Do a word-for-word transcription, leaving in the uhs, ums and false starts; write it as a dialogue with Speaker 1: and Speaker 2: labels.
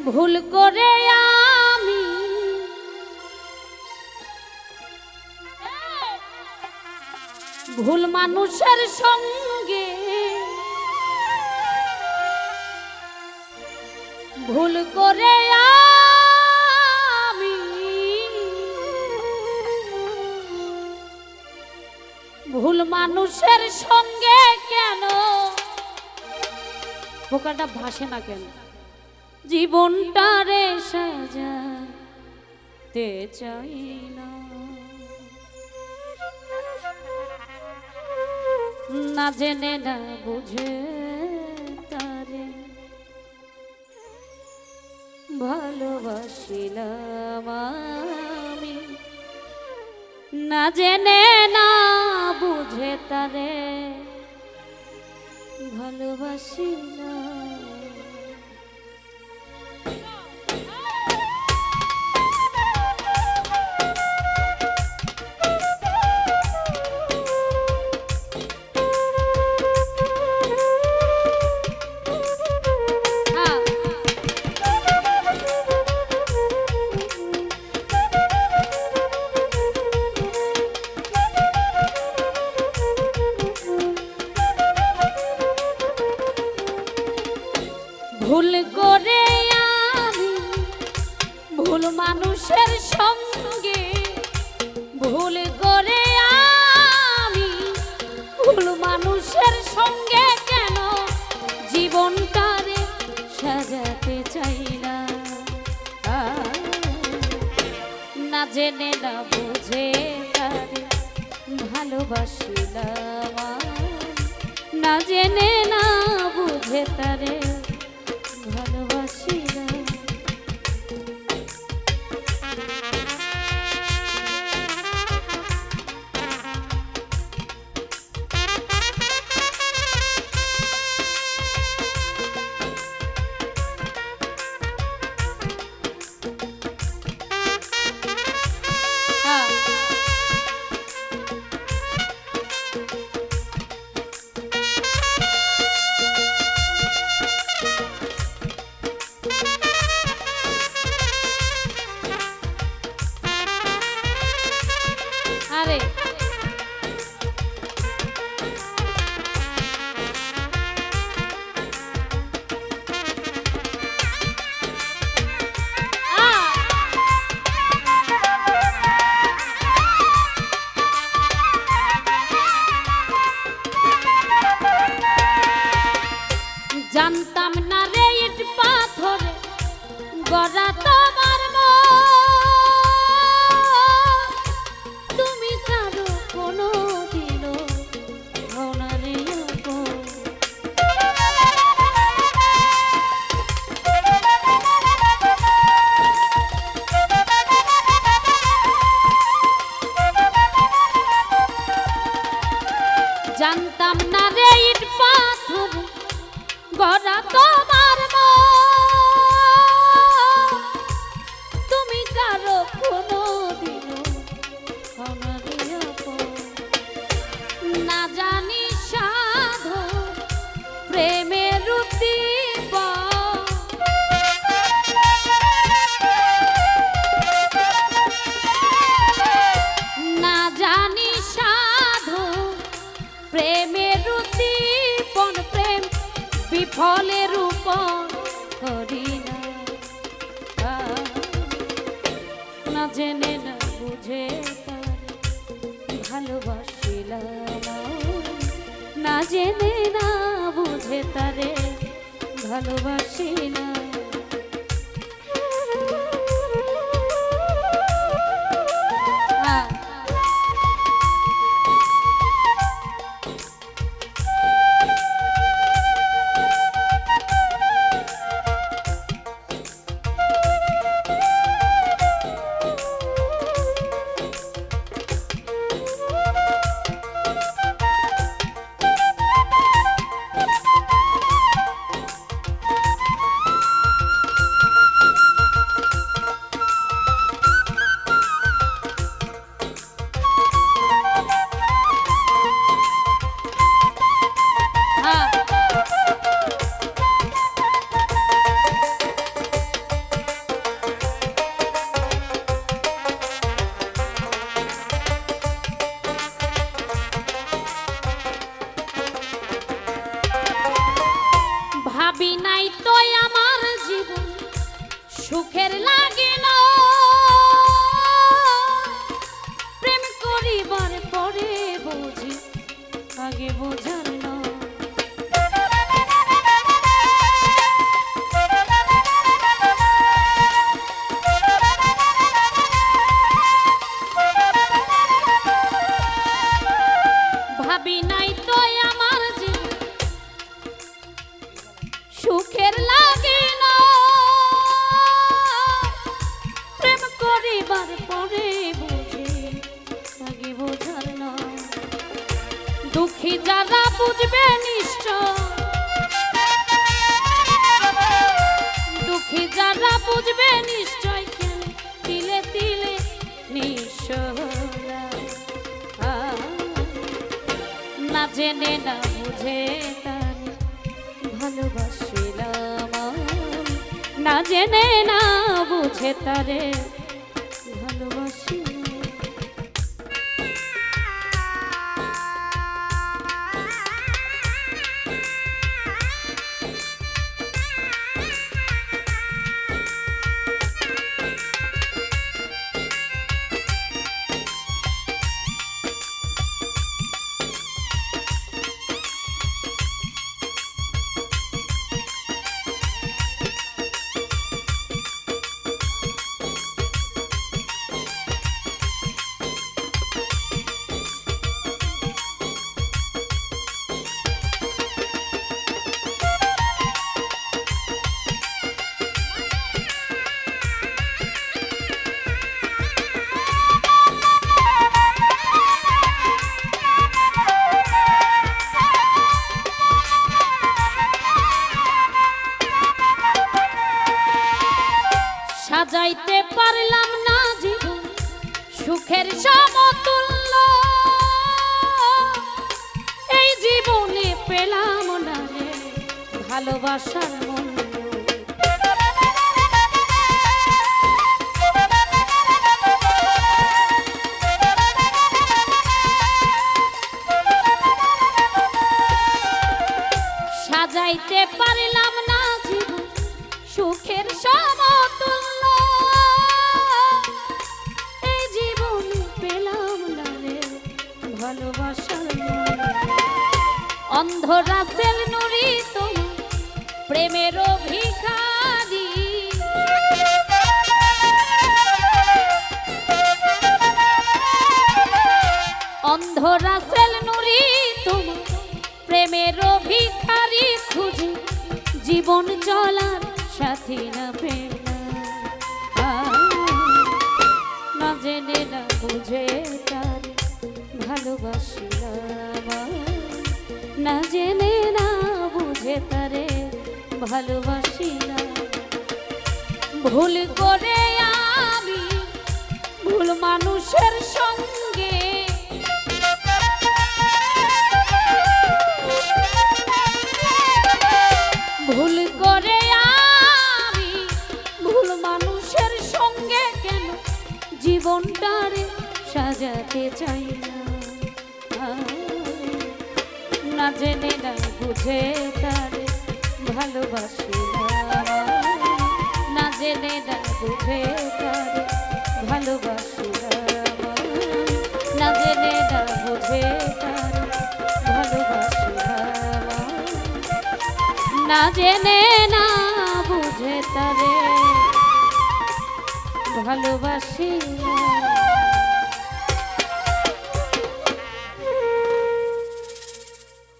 Speaker 1: ভুল করে আমি ভুল মানুষের সঙ্গে ভুল করে আমি ভুল মানুষের সঙ্গে কেন বোকাটা ভাসে না কেন জীবনটা রে সাজাতে চাই না না জেনে না বুঝে তারে ভালোবাসিলাম আমি না জেনে না বুঝে তারে ভালোবাসিলাম। ভুল করে আমি ভুল মানুষের সঙ্গে ভুল করে আমি ভুল মানুষের সঙ্গে কেন জীবনটারে সাজাতে চাই না না জেনে না বুঝে তারে ভালোবাসিলাম না জেনে না বুঝে তারে ভালোবাসিলাম। আরে জানতাম না রে ইট পাথরে গড়া তোমার তুমি কারো কোনো দিন হনারে জানতাম না রে ইট পাথরে গড়া তোমার তুমি কারো কোনো দিন না জানি সাধু প্রেমের উদ্দীপ না জানি সাধু প্রেমের উদ্দীপন প্রেম বিফলের উপর করি না না জেনে না বুঝে তারে ভালোবাসিলাম না জেনে না বুঝে তারে ভালোবাসিলাম। সুখের লাগে না প্রেম করিবার পরে বুঝি আগে বোঝার না দুঃখী যারা বুঝবে নিশ্চয় দুঃখী যারা বুঝবে নিশ্চয় তিলে তিলে নিঃসরা না জেনে না বুঝে তারে ভালোবাসিলাম না জেনে না বুঝে তারে ভালোবাসিলাম। সাজাইতে পারলাম না জীবন সুখের সমতুল্য এই জীবনে পেলাম না রে ভালোবাসার মূল্য সাজাইতে পারলাম না জীবন সুখের সমতুল্য অন্ধরাতের নুরি তোমার প্রেমের ভিখারি অন্ধরাতের নুরি তোমার প্রেমের ভিখারি খুঁজে জীবন চলার সাথী না পেলাম না জেনে না বুঝে তার ভালোবাসিলাম না জেনে না বুঝে তারে ভালোবাসিলাম ভুল করে আমি ভুল মানুষের সঙ্গে ভুল করে আমি ভুল মানুষের সঙ্গে কেন জীবনটারে সাজাতে চাই না না জেনে না বুঝে তারে ভালোবাসিলাম না জেনে না বুঝে তারে ভালোবাসিলাম না জেনে না বুঝে তারে ভালোবাসিলাম না জেনে না বুঝে তারে ভালোবাসিলাম।